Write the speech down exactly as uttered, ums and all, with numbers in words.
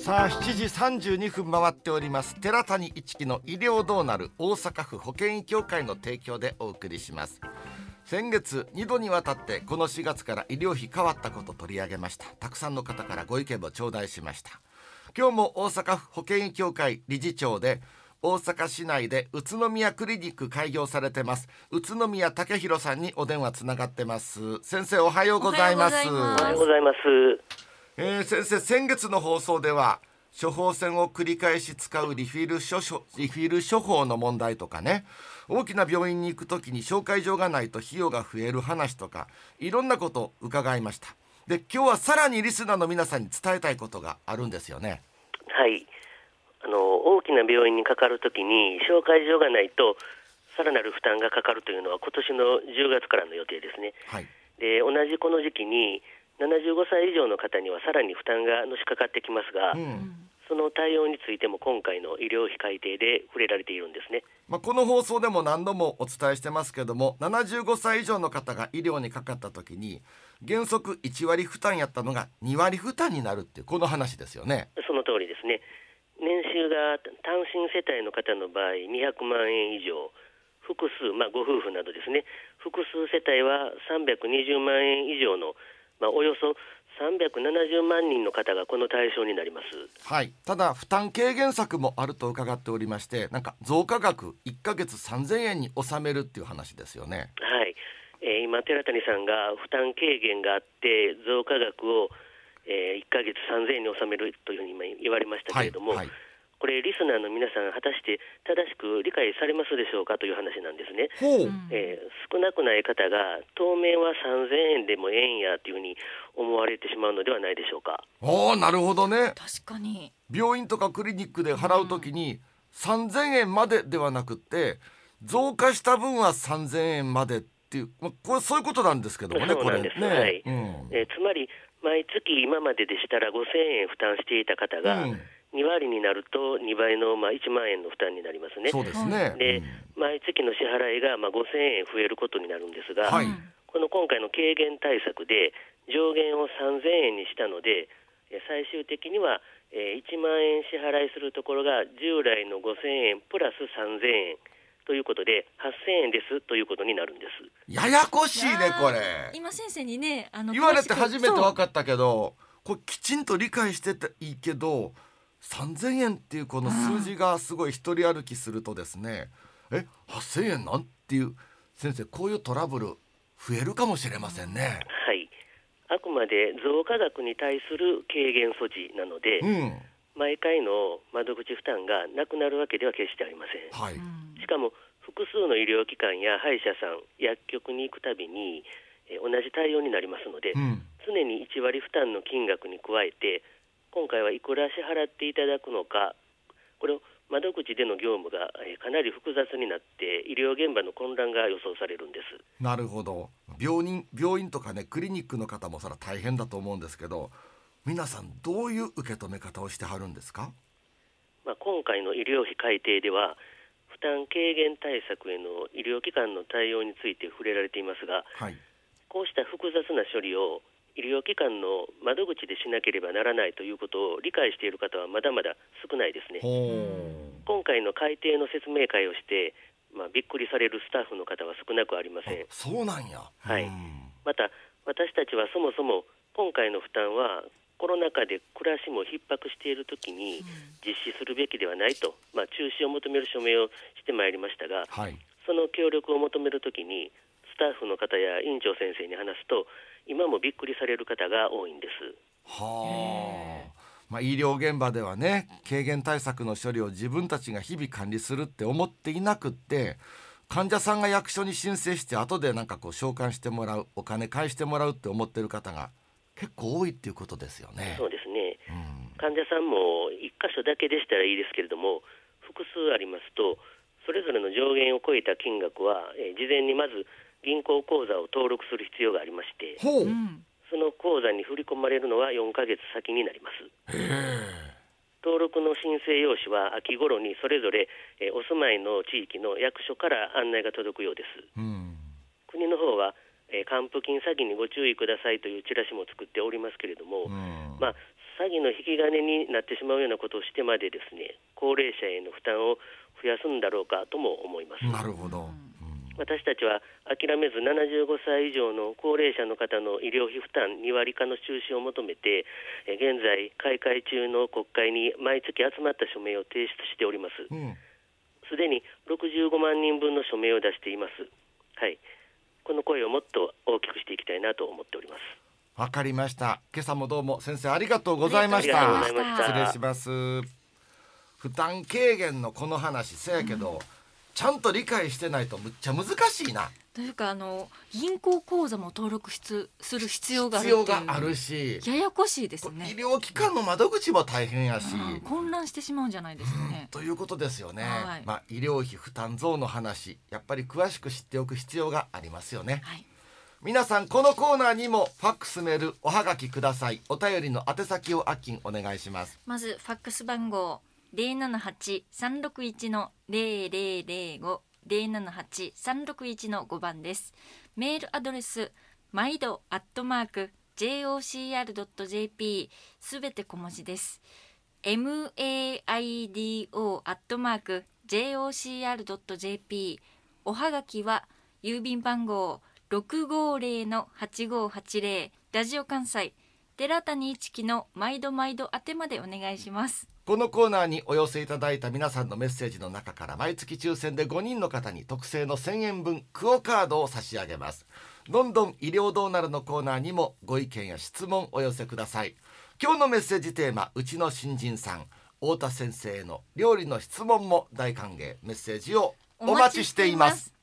さあしちじさんじゅうにふん回っております。寺谷一樹の医療どうなる、大阪府保健医協会の提供でお送りします。先月にどにわたってこのしがつから医療費変わったことを取り上げました。たくさんの方からご意見を頂戴しました。今日も大阪府保健医協会理事長で大阪市内で宇都宮クリニック開業されてます宇都宮武弘さんにお電話つながってます。先生おはようございます。 おはようございます。 えー、先生、先月の放送では処方箋を繰り返し使うリフィル処方、リフィル処方の問題とかね、大きな病院に行くときに紹介状がないと費用が増える話とか、いろんなことを伺いました。で、今日はさらにリスナーの皆さんに伝えたいことがあるんですよね。 はい、あの大きな病院にかかるときに紹介状がないとさらなる負担がかかるというのは今年のじゅうがつからの予定ですね。 はい、 で同じこの時期にななじゅうごさい以上の方にはさらに負担がのしかかってきますが、うん、その対応についても今回の医療費改定で触れられているんですね。 まあ、この放送でも何度もお伝えしてますけども、ななじゅうごさい以上の方が医療にかかった時に原則いちわり負担やったのがにわり負担になるっていうこの話ですよね。 その通りですね。年収が単身世帯の方の場合にひゃくまんえん以上、複数、まあ、ご夫婦などですね、複数世帯はさんびゃくにじゅうまんえん以上の、まあ、およそさんびゃくななじゅうまんにんの方がこの対象になります。 はい、ただ負担軽減策もあると伺っておりまして、なんか増加額いっかげつさんぜんえんに収めるっていう話ですよね。 はい、えー、今寺谷さんが負担軽減があって増加額を、えー、いっかげつさんぜんえんに収めるというふうに今言われましたけれども、はいはい、これリスナーの皆さん果たして正しく理解されますでしょうかという話なんですね。 ほう、 えー、少なくない方が当面はさんぜんえんでもええんやというふうに思われてしまうのではないでしょうか。 おー、なるほどね。 確かに病院とかクリニックで払うときにさんぜんえんまでではなくって増加した分はさんぜんえんまでっていう、まあ、これそういうことなんですけどもね。 そうなんです、 これね、 はい、 うん、 えー、つまり毎月今まででしたらごせんえん負担していた方が、うん、にわりになるとにばいのまあいちまんえんの負担になりますね。 そうですね。 で、 うん、 毎月の支払いがまあごせんえん増えることになるんですが、はい、この今回の軽減対策で上限をさんぜんえんにしたので、最終的にはいちまんえん支払いするところが従来のごせんえんプラスさんぜんえんということではっせんえんですということになるんです。 ややこしいねこれ。 今先生にねあの言われて初めて分かったけど、これきちんと理解してていいけどさんぜんえんっていうこの数字がすごい一人歩きするとですね、うん、えはっせんえんなんていう、先生こういうトラブル増えるかもしれませんね。 はい、あくまで増加額に対する軽減措置なので、うん、毎回の窓口負担がなくなるわけでは決してありません。はい、しかも複数の医療機関や歯医者さん、薬局に行くたびに、えー、同じ対応になりますので、うん、常にいちわり負担の金額に加えて今回はいくら支払っていただくのか、これを窓口での業務が、えー、かなり複雑になって医療現場の混乱が予想されるんです。 なるほど。病院、病院とかねクリニックの方もそれは大変だと思うんですけど、皆さんどういう受け止め方をしてはるんですか。 まあ、今回の医療費改定では負担軽減対策への医療機関の対応について触れられていますが、はい、こうした複雑な処理を医療機関の窓口でしなければならないということを理解している方はまだまだ少ないですね。今回の改定の説明会をして、まあ、びっくりされるスタッフの方は少なくありません。 そうなんや。 はい、また私たちはそもそも今回の負担はコロナ禍で暮らしも逼迫しているときに実施するべきではないと、まあ、中止を求める署名をしてまいりましたが、はい、その協力を求めるときにスタッフの方や院長先生に話すと今もびっくりされる方が多いんです。 はあ、まあ、医療現場ではね軽減対策の処理を自分たちが日々管理するって思っていなくって、患者さんが役所に申請して後でなんかこう償還してもらう、お金返してもらうって思ってる方が結構多いっていうことですよね。 そうですね、うん、患者さんもいっ箇所だけでしたらいいですけれども複数ありますとそれぞれの上限を超えた金額は、えー、事前にまず銀行口座を登録する必要がありまして、 ほう、 その口座に振り込まれるのはよんかげつ先になります。 へー。 登録の申請用紙は秋頃にそれぞれ、えー、お住まいの地域の役所から案内が届くようです。うん、国の方はえー、還付金詐欺にご注意くださいというチラシも作っておりますけれども、うん、まあ、 詐欺の引き金になってしまうようなことをしてまでですね、高齢者への負担を増やすんだろうかとも思います。 なるほど。 私たちは諦めずななじゅうごさい以上の高齢者の方の医療費負担に割化の中止を求めて、現在開会中の国会に毎月集まった署名を提出しております。すで、うん、にろくじゅうごまんにんぶんの署名を出しています。はい、この声をもっと大きくしていきたいなと思っております。 わかりました。今朝もどうも先生ありがとうございました。失礼します。負担軽減のこの話せやけど、うん、ちゃんと理解してないとむっちゃ難しいなというか、あの銀行口座も登録しつする必要があるっていう、 必要があるし、 ややこしいですね。 医療機関の窓口も大変やし、 うん、混乱してしまうんじゃないですかね、 うん、ということですよね、 はい。 まあ、医療費負担増の話、やっぱり詳しく知っておく必要がありますよね、はい。皆さんこのコーナーにもファックスメールおはがきください。お便りの宛先をあっきんお願いします。 まずファックス番号 ゼロななはち さんろくいち ゼロゼロゼロご ゼロななはち さんろくいち ごばんです。メールアドレスまいどアットマーク ジェイオーシーアールドットジェーピー すべて小文字です。 マイド アットマーク ジェイオーシーアールドットジェーピー おはがきは郵便番号 ろくごゼロ はちごはちゼロ ラジオ関西寺谷一樹の毎度毎度宛てまでお願いします。 このコーナーにお寄せいただいた皆さんのメッセージの中から毎月抽選でごにんの方に特製のせんえんぶんクオカードを差し上げます。どんどん医療どうなるのコーナーにもご意見や質問お寄せください。今日のメッセージテーマ、うちの新人さん太田先生への料理の質問も大歓迎。メッセージをお待ちしています。